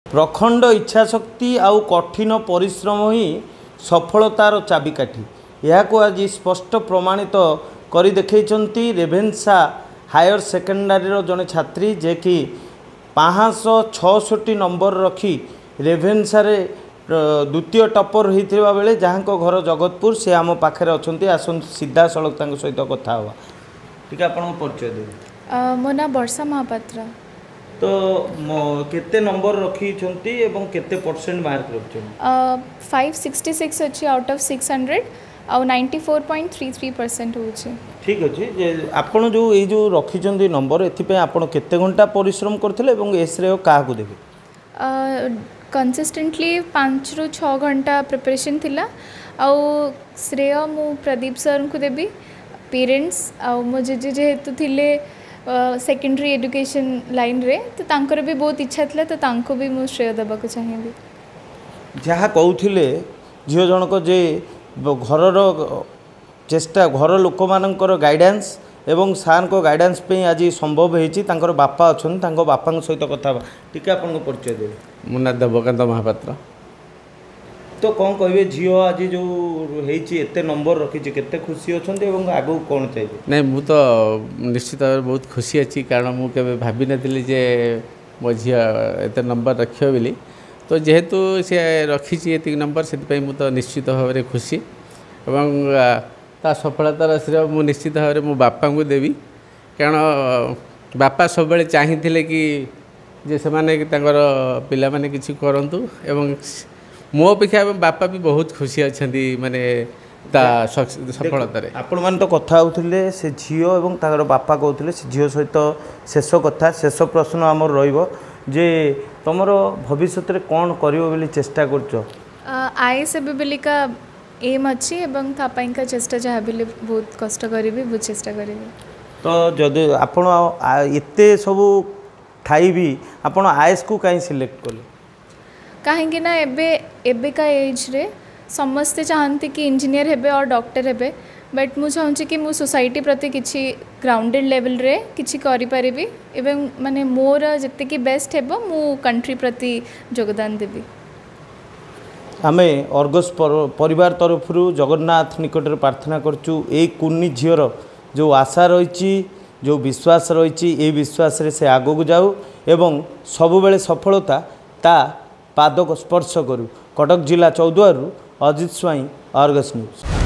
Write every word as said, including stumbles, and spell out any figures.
प्रखंड इच्छाशक्ति आउ कठिन परिश्रम ही सफलतार चाबिकाठी यह आज स्पष्ट प्रमाणित कर देखते रेभेन्सा हायर सेकेंडरी जड़े छात्री जे कि पाँच छठी नंबर रखी रेभेन्सा रे द्वितीय टपर होता बेले जहाँ घर जगतपुर से आम पाखे अच्छा आसन सीधा सड़क सहित कथा हाँ ठीक आप परिचय देवे। मो ना वर्षा महापात्र। तो केते नंबर रखी एवं केते परसेंट मार्क रखी फाइव सिक्सटी सिक्स अच्छी आउट ऑफ सिक्स हंड्रेड आउ ninety four point three three percent होची। ठीक अच्छे जे आपण जो ये जो रखी नंबर एथि आपण केते घंटा परिश्रम करथिले एवं ए श्रेय काहा को देबे। कंसिस्टेंटली पाँच रु छः घंटा प्रिपरेशन थिला आउ श्रेय मु प्रदीप सर को देबी पेरेंट्स आउ मो जेजे जेहेतु थिले सेकेंडरी एजुकेशन लाइन रे तो तांकर भी बहुत इच्छा थिला तो तांको भी मु श्रेय देबा को चाहिए। जहाँ कहूथिले झियो जनक जे घरर चेष्टा घर लोक मानकर गाइडेंस एवं सार को गाइडेंस पे आज संभव होती बापा अच्छा बापा सहित कथा टी आप परिचय देवे। मो ना देवकांत महापात्र। तो कौन कहे झील आज जो एते नंबर रखी केते खुशी अच्छा आगू कौन चाहिए। नहीं मु तो निश्चित भाव बहुत खुशी अच्छी कारण मुझे भावी नी जे मो झी एत नंबर रख बोली तो जेहेतु सी रखी ये नंबर से मु तो निश्चित भाव में खुशी एवं ता सफलतार श्रेय मु निश्चित भाव में मो बापा को देवी कारण बापा सब चाहिए कि जे से माने पिला माने किसी करंतु एवं मो अपेक्षा बापा भी बहुत खुशी अच्छा माने ता सफलतार। आपण मैंने तो कथा होते से झील और तार बापा कहते से झील सहित शेष कथा शेष प्रश्न आमर रे तुम भविष्य में कौन कर चेष्टा कर आई एस एबी का एम अच्छी एवं तापाई का चेष्टा जहाँ भी बहुत कष्ट करी बहुत चेष्टा करी। तो जदि आपण एते सब थाई भी आपण आईएएस को कहीं सिलेक्ट कले कहीं ना एबे एबे का एज रे समस्ते चाहती कि इंजीनियर हेबे और डॉक्टर हेबे बट मु चाहूँगी कि मु सोसाइटी प्रति किसी ग्राउंडेड लेवल रे किसी करि परिबी एवं माने मोर जत्ते कि बेस्ट हेबो मु कंट्री प्रति योगदान देबी। आमे अर्गस परिवार तरफ जगन्नाथ निकट में प्रार्थना करचु ए कुन्नी झीर जो आशा रही जो विश्वास रही ए विश्वास रे से आगो को जाऊ एवं सबुबले सफलता ता पाद स्पर्श करू। कटक जिला चौद्वार अजित स्वाई अर्गस न्यूज।